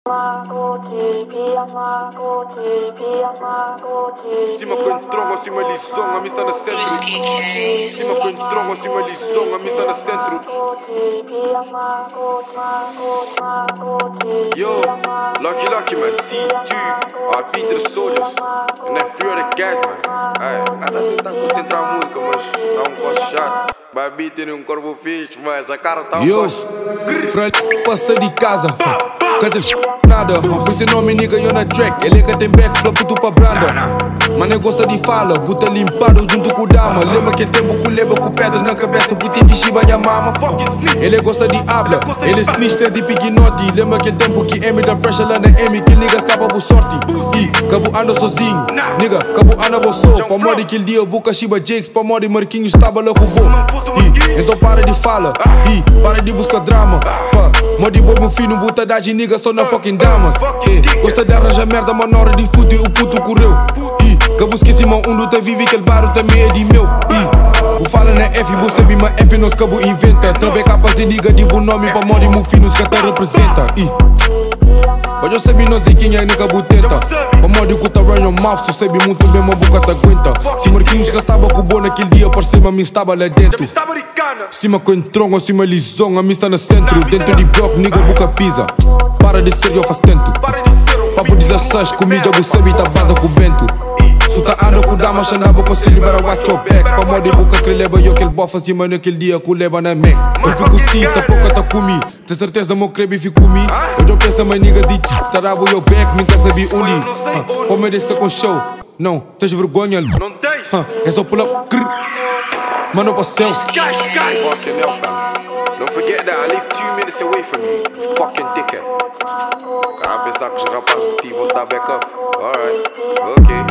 Cima com tronco, cima lisonga, me está no centro. Cima com tronco, cima lisonga, me está no centro. Yo, lucky man, C2, RP to the soldiers. And that free of the gas, man. Ay, nada tentar concentrar muito, mas dá copo chato. Babi tem corpo fixe, mas a cara tá forte. Fralho, passa de casa. Canta nada, esse nome nigga eu na track. Ele que tem backflip tudo pra branda. Mano, eu gosto de fala, buta limpado junto com o dama. Lembra aquele tempo que leva com pedra na cabeça, buta fichi banha mama. Ele gosta de habla, ele snitch de pignote. Lembra aquele tempo que M da pressure lá na M, que nigga escapa por sorte. E cabo anda sozinho, nigga, cabo anda bolsou. Pra morrer aquele dia, buca Shiba Jakes, pra morrer Marquinhos, estava lá com o bom. E então para de fala, e para de buscar drama. Modi bobo fino, buta da nigga, só na fucking damas. Gosta de arranjar merda, mas na hora de fuder o puto correu. Cabo esqueci, mão undo tá vive, aquele baro também é de meu. O fala na F, você sabe, mas F nós cabo inventa. Trabe capas e nigga de bom nome, pra modi mufinos que até representa. Mas eu sabe, não sei quem é nigga butenta. Pra modi que tá right no mouth, se sabe muito bem, uma boca te aguenta. Se Marquinhos gastava com o bom naquele dia, por cima, me estava lá dentro. Cima com tronco, cima lisonga, me está no centro. Dentro de bloco, nigga, boca pisa. Para de ser, eu faz tento. Papo 16, comida, você sabe, tá base com o bento. Se tá ando com dama, andava com conselho para watch your back. Pra modi boca que leva eu aquele bofa acima naquele dia que leva na Mac. Eu fico cita, pouca tá comigo. Tem certeza, meu crebe fico comigo. Hoje eu penso, mas niggas de tarabo eu back, nunca sabia onde. Pô, me diz que é com show. Não, tens vergonha? Não tens. É só pull up. Mano, passeu. Fucking hell, fam. Don't forget that I live 2 minutes away from you, fucking dickhead. Ah, pensar que os rapazes de ti vão dar back up. Alright, ok.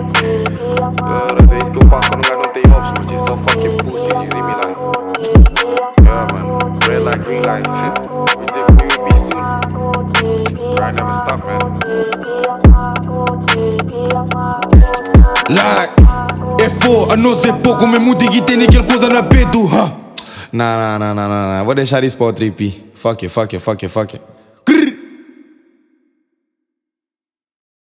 Mas é isso que eu faço quando o gajo não tem options, mas é só fucking pussy, dizem me lá. Yeah, man. Red light, green light. We say we will be soon. Right, never stop, man. Like, é for, a nós é pouco, mesmo de tem aquela coisa na peito. Não, vou deixar isso para o trip. Fuck it.